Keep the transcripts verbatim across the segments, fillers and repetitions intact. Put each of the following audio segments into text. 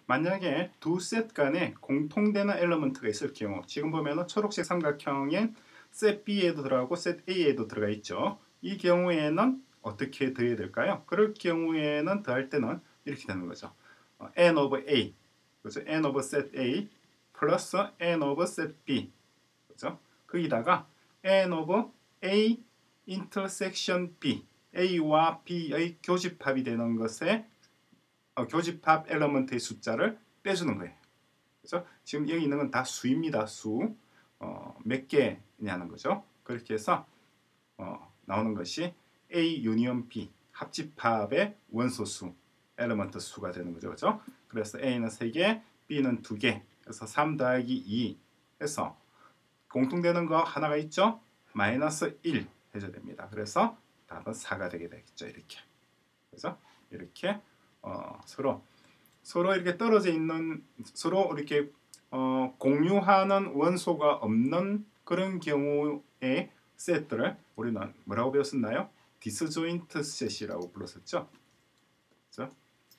만약에 두 셋 간에 공통되는 엘리먼트가 있을 경우, 지금 보면은 초록색 삼각형인 셋 B에도 들어가고 셋 A에도 들어가 있죠. 이 경우에는 어떻게 더해야 될까요? 그럴 경우에는 더할 때는 이렇게 되는 거죠. n over a, 그죠? n over set a 플러스 n over set b, 그죠? 거기다가 n over a intersection b, a와 b의 교집합이 되는 것에 어, 교집합 엘리먼트의 숫자를 빼주는 거예요. 그죠? 지금 여기 있는 건 다 수입니다. 수. 어, 몇 개냐는 거죠. 그렇게 해서 어, 나오는 것이 A 유니언 B 합집합의 원소수 엘리먼트 수가 되는 거죠. 그죠? 그래서 A는 세 개, B는 두 개. 그래서 삼 더하기 이 해서 공통되는 거 하나가 있죠? 마이너스 일 해줘야 됩니다. 그래서 답은 사가 되게 되겠죠. 이렇게. 그래서 이렇게 어, 서로 서로 이렇게 떨어져 있는, 서로 이렇게 어, 공유하는 원소가 없는 그런 경우의 셋들을 우리는 뭐라고 배웠었나요? 디스조인트 셋이라고 불렀었죠. 그렇죠?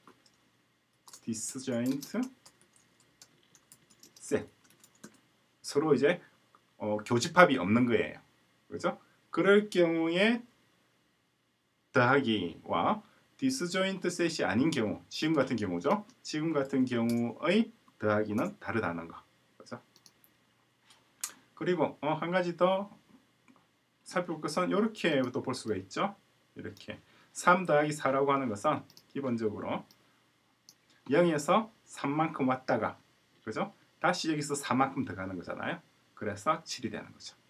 디스조인트 셋. 서로 이제 어, 교집합이 없는 거예요. 그렇죠? 그럴 경우에 더하기와 디스조인트 셋이 아닌 경우, 지금 같은 경우죠. 지금 같은 경우의 더하기는 다르다는 거. 그렇죠? 그리고 어, 한 가지 더 살펴볼 것은 이렇게도 볼 수가 있죠. 이렇게 삼 더하기 사라고 하는 것은 기본적으로 영에서 삼만큼 왔다가, 그죠? 다시 여기서 사만큼 더 가는 거잖아요. 그래서 칠이 되는 거죠.